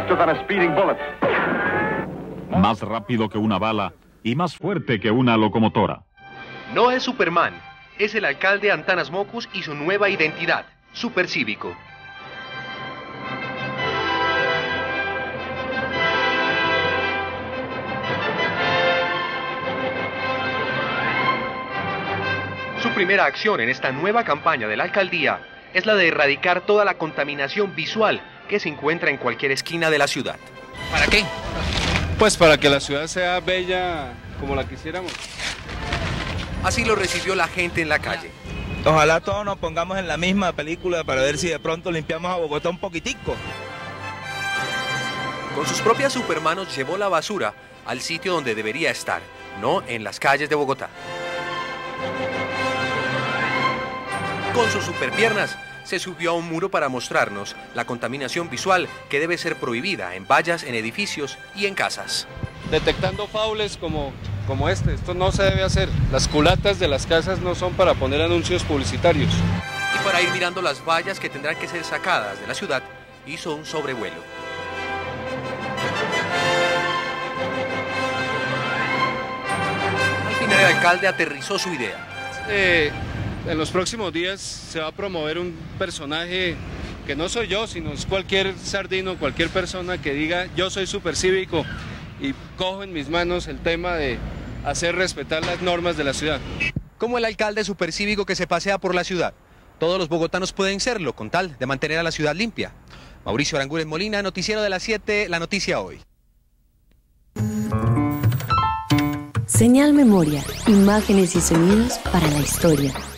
faster than a speeding bullet. Más rápido que una bala y más fuerte que una locomotora. No es Superman, es el alcalde Antanas Mockus y su nueva identidad, Supercívico. Su primera acción en esta nueva campaña de la alcaldía es la de erradicar toda la contaminación visual que se encuentra en cualquier esquina de la ciudad. ¿Para qué? Pues para que la ciudad sea bella como la quisiéramos. Así lo recibió la gente en la calle. Ojalá todos nos pongamos en la misma película para ver si de pronto limpiamos a Bogotá un poquitico. Con sus propias supermanos llevó la basura al sitio donde debería estar, no en las calles de Bogotá. Con sus superpiernas se subió a un muro para mostrarnos la contaminación visual que debe ser prohibida en vallas, en edificios y en casas. Detectando faules como esto no se debe hacer. Las culatas de las casas no son para poner anuncios publicitarios. Y para ir mirando las vallas que tendrán que ser sacadas de la ciudad, hizo un sobrevuelo. Al final el alcalde aterrizó su idea. En los próximos días se va a promover un personaje que no soy yo, sino es cualquier sardino, cualquier persona que diga yo soy supercívico y cojo en mis manos el tema de hacer respetar las normas de la ciudad. Como el alcalde supercívico que se pasea por la ciudad. Todos los bogotanos pueden serlo con tal de mantener a la ciudad limpia. Mauricio Aranguren Molina, noticiero de las 7, La Noticia Hoy. Señal Memoria, imágenes y sonidos para la historia.